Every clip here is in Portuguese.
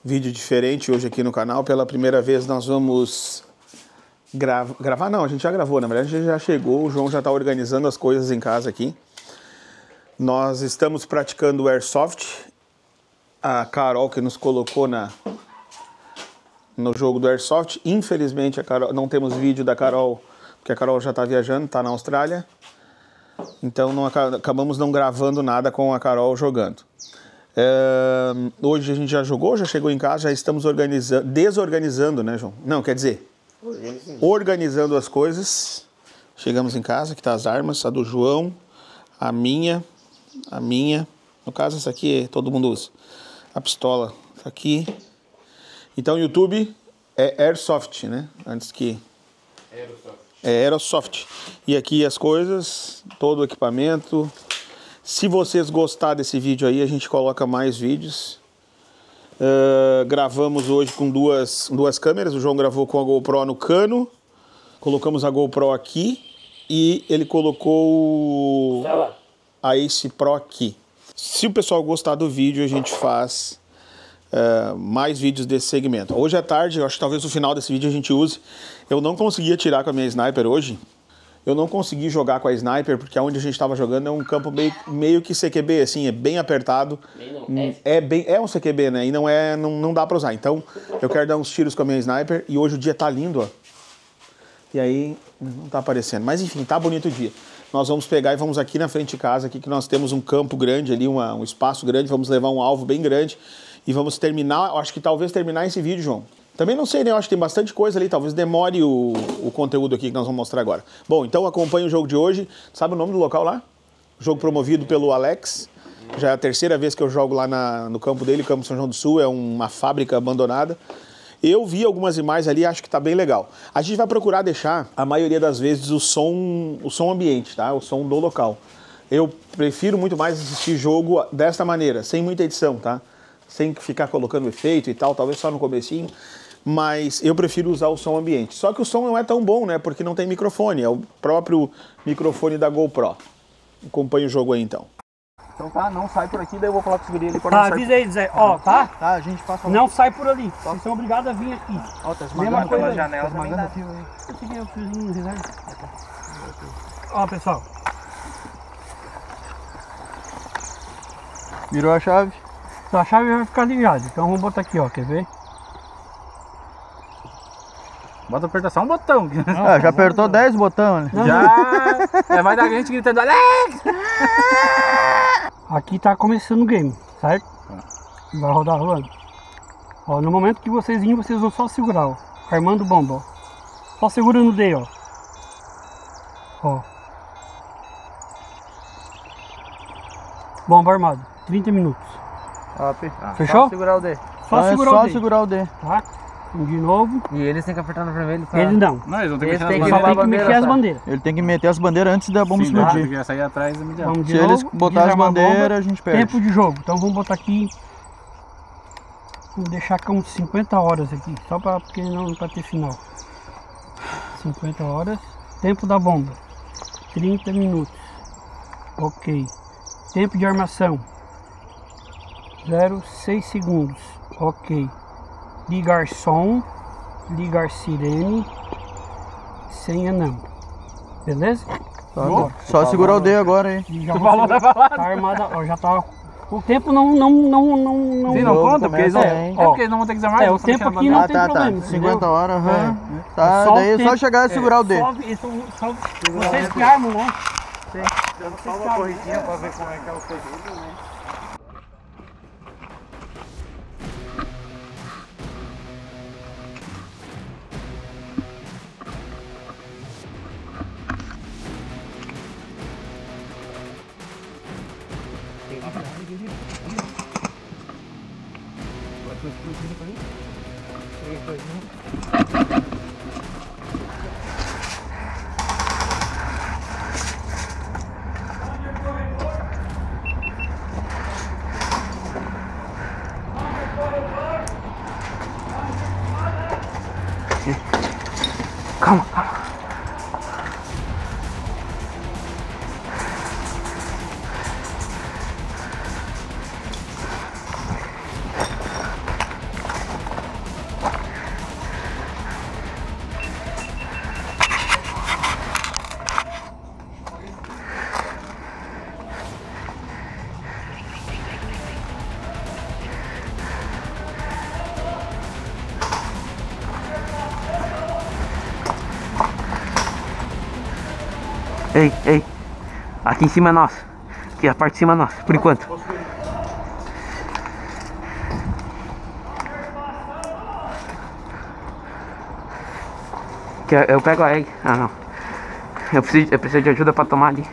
vídeo diferente hoje aqui no canal. Pela primeira vez nós vamos gravar, não, a gente já gravou, na verdade a gente já chegou, o João já está organizando as coisas em casa aqui. Nós estamos praticando o Airsoft, a Carol que nos colocou no jogo do Airsoft. Infelizmente a Carol, não temos vídeo da Carol, porque a Carol já está viajando, está na Austrália. Então acabamos não gravando nada com a Carol jogando. Hoje a gente já jogou, já chegou em casa, já estamos desorganizando, né, João? Não, quer dizer, organizando as coisas. Chegamos em casa, aqui tá as armas, a do João, a minha. No caso, essa aqui todo mundo usa. A pistola tá aqui. Então o YouTube é Airsoft, né? Antes que... É Airsoft. E aqui as coisas, todo o equipamento. Se vocês gostarem desse vídeo aí, a gente coloca mais vídeos. Gravamos hoje com duas câmeras. O João gravou com a GoPro no cano. Colocamos a GoPro aqui. E ele colocou a Ace Pro aqui. Se o pessoal gostar do vídeo, a gente faz mais vídeos desse segmento. Hoje à tarde, eu acho que talvez no final desse vídeo a gente use. Eu não consegui atirar com a minha sniper hoje. Eu não consegui jogar com a sniper, porque onde a gente estava jogando é um campo meio que CQB, assim, é bem apertado. É um CQB, né? E não dá pra usar. Então, eu quero dar uns tiros com a minha sniper. E hoje o dia tá lindo, ó. E aí, não tá aparecendo. Mas enfim, tá bonito o dia. Nós vamos pegar e vamos aqui na frente de casa, aqui que nós temos um campo grande ali, um espaço grande. Vamos levar um alvo bem grande. E vamos terminar, eu acho que talvez terminar esse vídeo, João. Também não sei, né? Eu acho que tem bastante coisa ali. Talvez demore o conteúdo aqui que nós vamos mostrar agora. Bom, então acompanhe o jogo de hoje. Sabe o nome do local lá? Jogo promovido pelo Alex. Já é a terceira vez que eu jogo lá no campo dele, Campo São João do Sul. É uma fábrica abandonada. Eu vi algumas imagens ali, acho que tá bem legal. A gente vai procurar deixar, a maioria das vezes, o som ambiente, tá? O som do local. Eu prefiro muito mais assistir jogo desta maneira, sem muita edição, tá? Sem ficar colocando efeito e tal, talvez só no comecinho. Mas eu prefiro usar o som ambiente. Só que o som não é tão bom, né? Porque não tem microfone. É o próprio microfone da GoPro. Acompanhe o jogo aí, então. Então tá, não sai por aqui, daí eu vou falar com o segurinho ali. Tá, avisa aí, Zé. Ó, tá? Tá, a gente passa... Não sai por ali. Vocês são obrigados a vir aqui. Ó, tá esmagando pela janela, tá esmagando o fio aí. Eu peguei o fiozinho reserva. Ó, pessoal. Virou a chave? A chave vai ficar ligada. Então vamos botar aqui, ó. Quer ver? Bota apertar só um botão. Ah, já apertou 10 botões, né? Já! Vai dar gente gritando Alex! Aqui tá começando o game, certo? Vai rodar rolando. Ó, no momento que vocês virem, vocês vão só segurar, ó. Armando bomba, ó. Só segura no D, ó. Ó. Bomba armada. 30 minutos. Fechou? Só segurar o D. Só segurar o D. Tá? De novo. E eles têm que apertar no vermelho pra... Eles não. Não, eles não têm Eles que têm mexer que nas Só bandeiras. tem que mexer as bandeiras. Ele tem que meter as bandeiras antes da bomba explodir. Porque sair atrás é imediato. Vamos de Se novo. eles botarem as Desarmar a bomba. bandeiras, a gente perde. Tempo de jogo. Então vamos botar aqui. Vamos deixar com 50 horas aqui. Só porque não para ter final. 50 horas. Tempo da bomba. 30 minutos. Ok. Tempo de armação. 0,6 segundos. Ok. Ligar som. Ligar sirene. Senha não. Beleza? Só segurar o D agora aí. Já tá armada, ó, já tá. O tempo não Sim, não conta, porque eles começa, não, hein? porque eles não vão ter que desarmar. É, eles o vão só tempo mexer aqui na não bandeira. tem problema. 50 horas, aham. Tá, Só o daí é só tempo. chegar e segurar o D. Só vocês que armam, né? Dando só uma corridinha pra ver como é que é o período, né? Calma. Ei, ei. Aqui em cima é nosso. Aqui a parte de cima é nossa, por enquanto. Eu pego a egg. Ah, não. Eu preciso de ajuda pra tomar ali.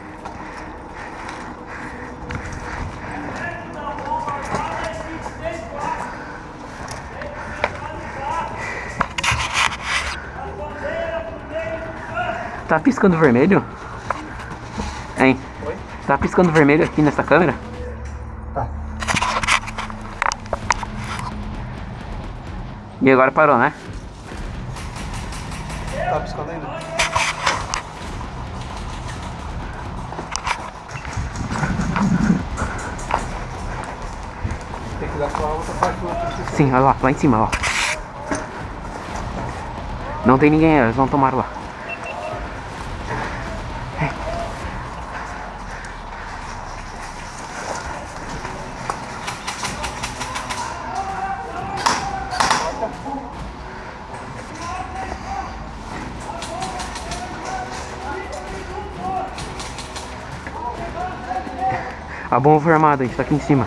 Tá piscando vermelho? Hein? Oi? Tá piscando vermelho aqui nessa câmera? Tá. E agora parou, né? Tá piscando ainda? Tem que dar só a outra parte do outro. Sim, olha lá em cima, ó. Não tem ninguém, eles vão tomar lá. A bomba foi armada, a gente tá aqui em cima.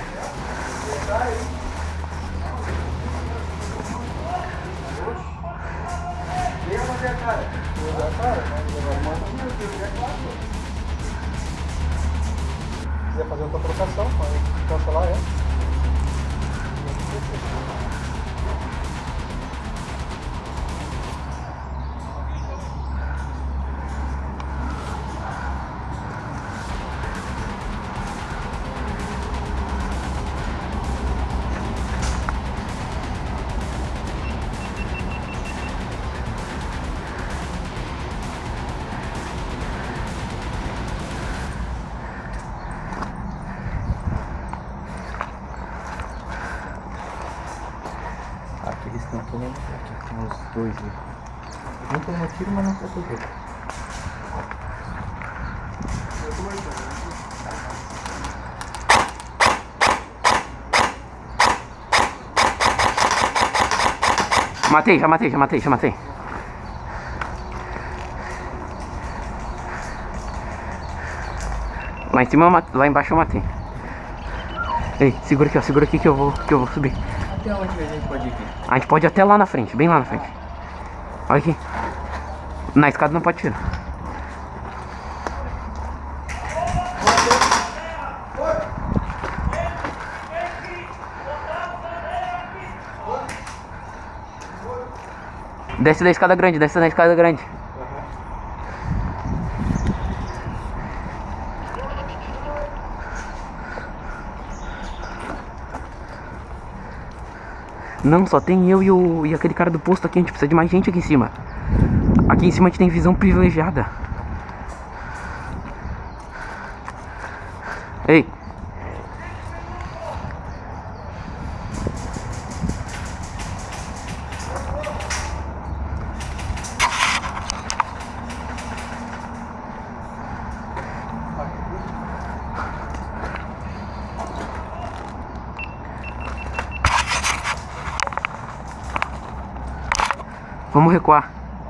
Se quiser fazer outra trocação, pode cancelar ela. Aqui eles estão tomando. Aqui tem os dois ali. Um tomou tiro, mas não foi por Matei, já matei. Lá em cima, lá embaixo eu matei. Ei, segura aqui que eu vou subir. Até onde a gente pode ir aqui? A gente pode ir até lá na frente, bem lá na frente. Olha aqui. Na escada não pode tirar. Desce da escada grande, Não, só tem eu e aquele cara do posto aqui. A gente precisa de mais gente aqui em cima. Aqui em cima a gente tem visão privilegiada. Ei. Vamos recuar.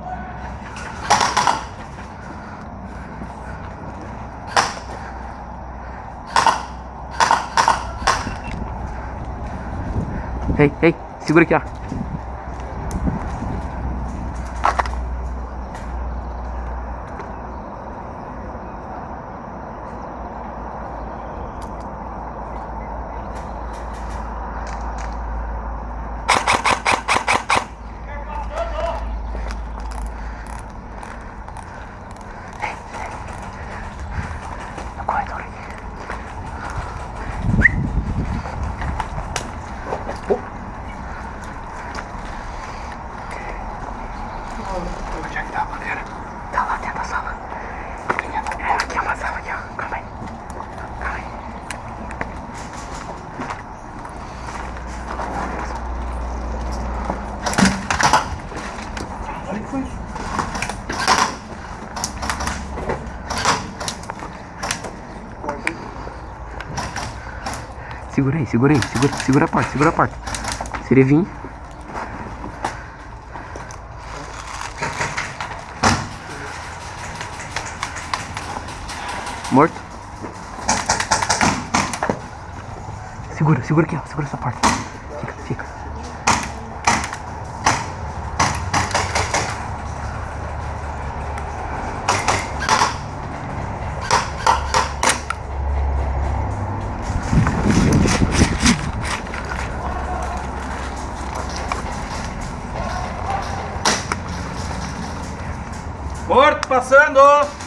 Ei, segura aqui, ó. Onde é que tá a bandeira? Tá lá dentro da sala. É, aqui é uma sala aqui, ó. Calma aí. Olha que foi isso. Segura a porta. Se ele vir. Morto. Segura, segura aqui, ó. Segura essa porta. Fica. Morto passando!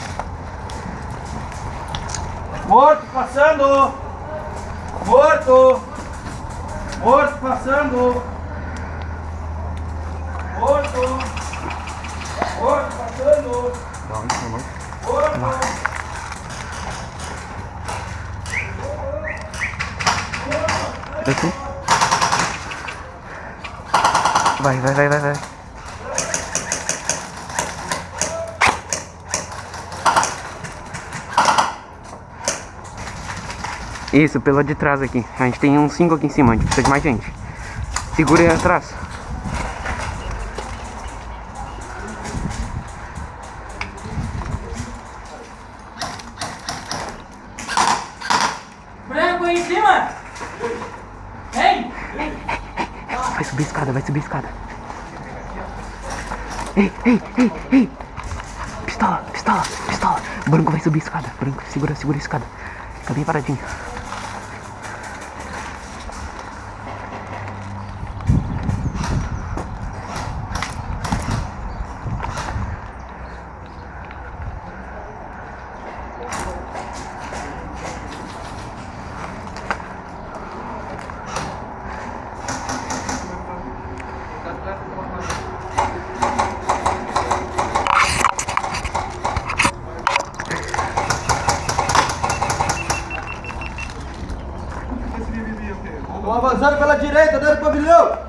Morto passando! Morto! Morto passando! Morto! Morto passando! Morto! Aqui. Vai. Isso, pelo de trás aqui. A gente tem uns 5 aqui em cima, a gente precisa de mais gente. Segura aí atrás. Branco aí em cima! Vem! Vai subir a escada. Ei! Pistola. Branco vai subir a escada. Branco, segura a escada. Fica bem paradinho. Estão avançando pela direita, dentro do pavilhão.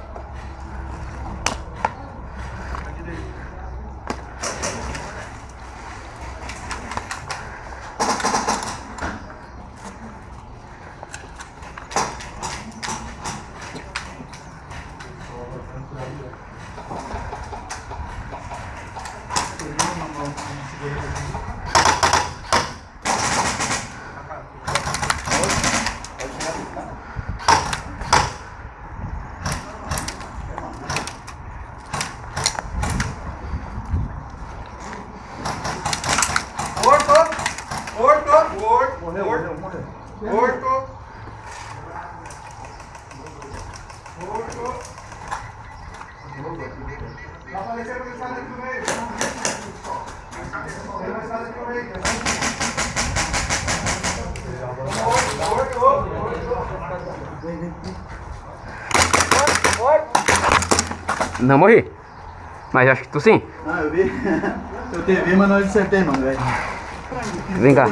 Não morri. Mas acho que tu sim. Ah, eu vi. Eu te vi, mas não acertei, mano, velho. Vem cá.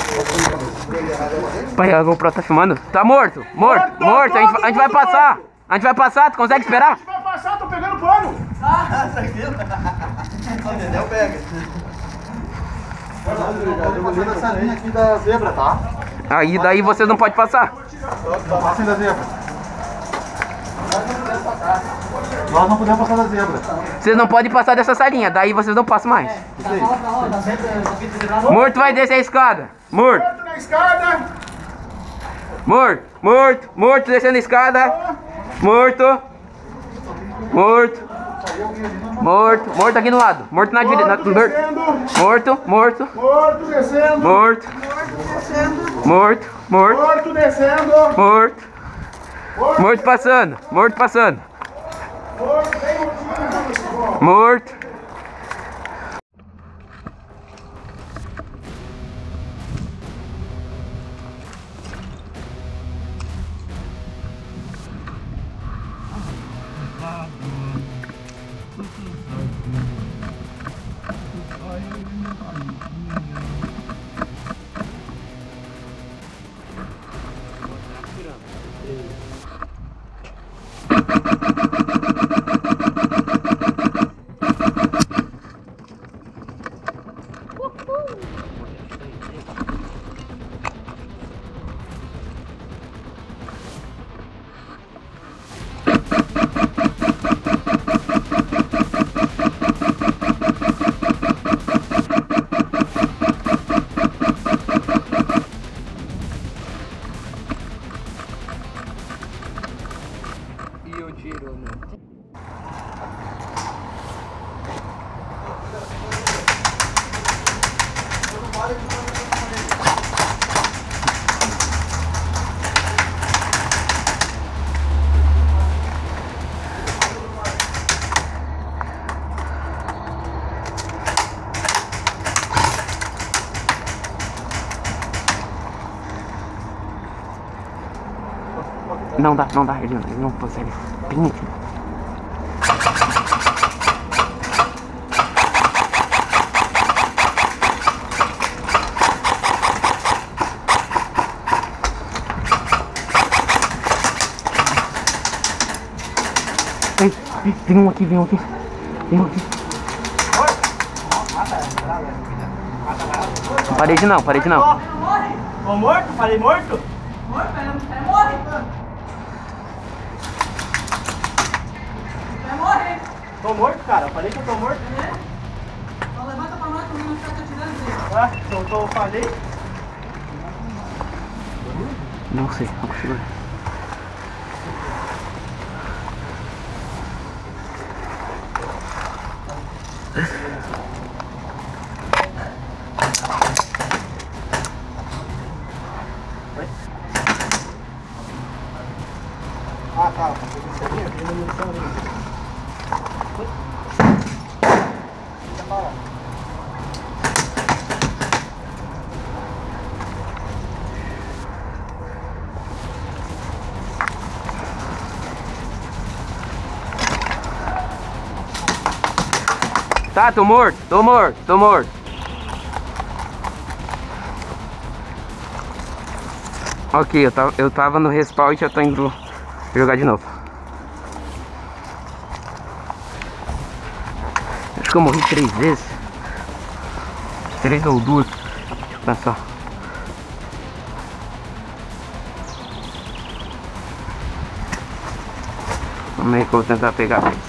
Pai, a GoPro tá filmando? Tá morto. A gente vai passar. Tu consegue esperar? A gente vai passar, tô pegando pano. Tranquilo. O Dedéu pega. Eu vou ver essa linha aqui da zebra, tá? Aí daí vocês não podem passar. Passem da zebra. Nós não podemos passar da zebra. Vocês não podem passar dessa salinha, daí vocês não passam mais. Morto vai descer a escada. Morto. Morto na escada. Morto descendo a escada. Morto aqui no lado. Morto na direita. Morto descendo. Morto descendo. Morto passando. Morto. o tiro, meu. Não dá, ele não consegue. Bem aqui. Ei, vem um aqui. Parede não. Tô morto? Falei morto? Morre, morre! Vai morrer! Tô morto, cara. Falei que eu tô morto. Então levanta pra nós que eu não ficar te atirando dele. Ah, então eu falei. Não sei, não consigo ver. Ah, tá. Tem munição ali. Tá, tô morto. Ok, eu tava no respawn e já tô indo jogar de novo. Acho que eu morri 3 vezes. 3 ou 2. Deixa eu pensar. Vamos aí que eu vou tentar pegar mais.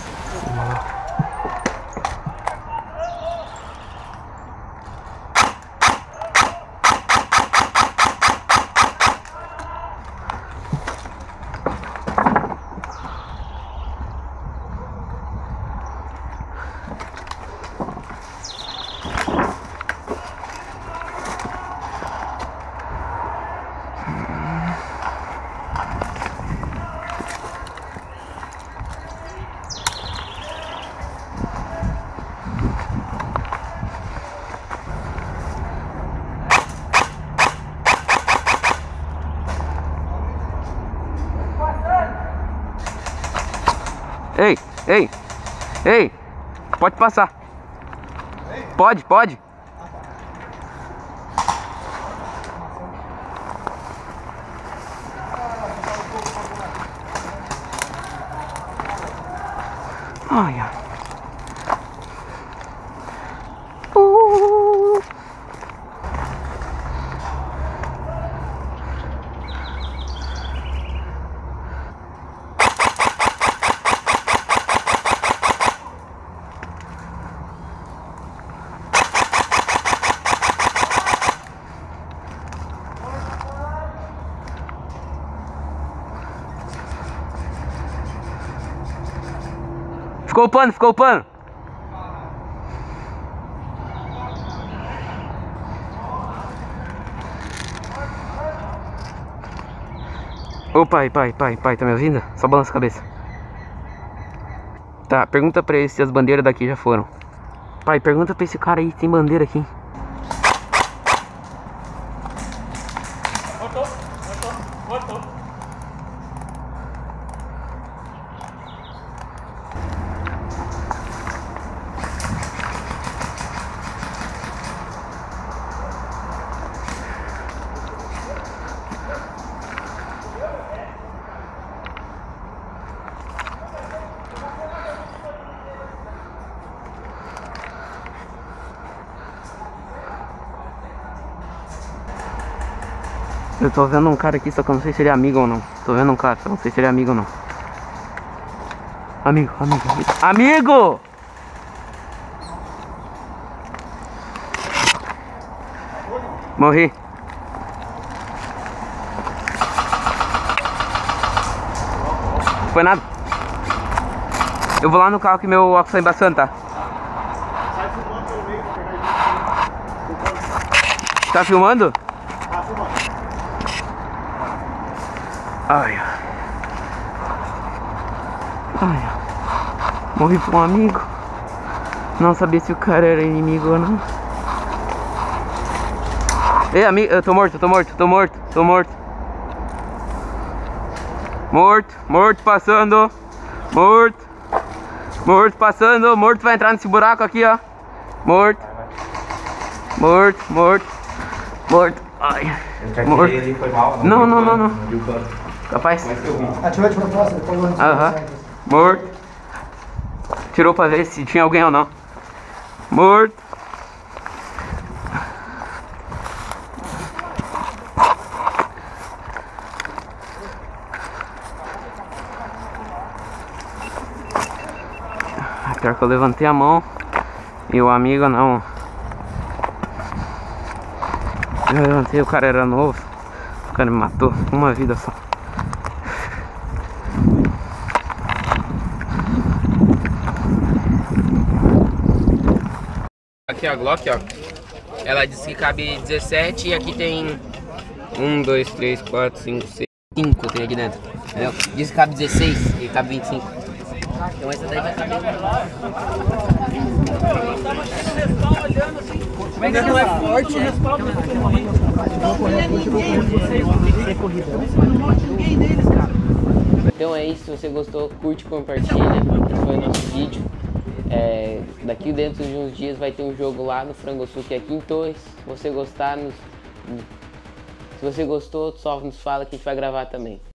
Ei, pode passar. Pode. Olha. Ficou o pano. Ô pai, tá me ouvindo? Só balança a cabeça. Tá, pergunta pra ele se as bandeiras daqui já foram. Pai, pergunta pra esse cara aí se tem bandeira aqui. Voltou. Eu tô vendo um cara aqui, só que eu não sei se ele é amigo ou não. Tô vendo um cara, só não sei se ele é amigo ou não. Amigo! Morri. Foi nada. Eu vou lá no carro que meu óculos tá embaçando, tá? Sai filmando pelo meio pra pegar isso. Tá filmando? Tá filmando. Ai. Ai. Morri por um amigo. Não sabia se o cara era inimigo ou não. Ei, amigo, eu tô morto. Morto passando. Morto passando. Morto vai entrar nesse buraco aqui, ó. Morto. Ai. Morto. Ali, foi mal, Não. Capaz? Ativou de propósito, depois eu Aham. Morto. Tirou pra ver se tinha alguém ou não. Morto. Pior que eu levantei a mão e o amigo não. Eu levantei, o cara era novo. O cara me matou. Uma vida só. Aqui a Glock, ó. Ela disse que cabe 17 e aqui tem 1, 2, 3, 4, 5, 6. 5 tem aqui dentro. Entendeu? Diz que cabe 16 e cabe 25. Então essa daí vai caber. Como é que não é forte, né? Então é isso, se você gostou, curte e compartilha. Esse foi o nosso vídeo. Daqui dentro de uns dias vai ter um jogo lá no Frangosul, que é aqui em Torres. Se você gostar, se você gostou, só nos fala que a gente vai gravar também.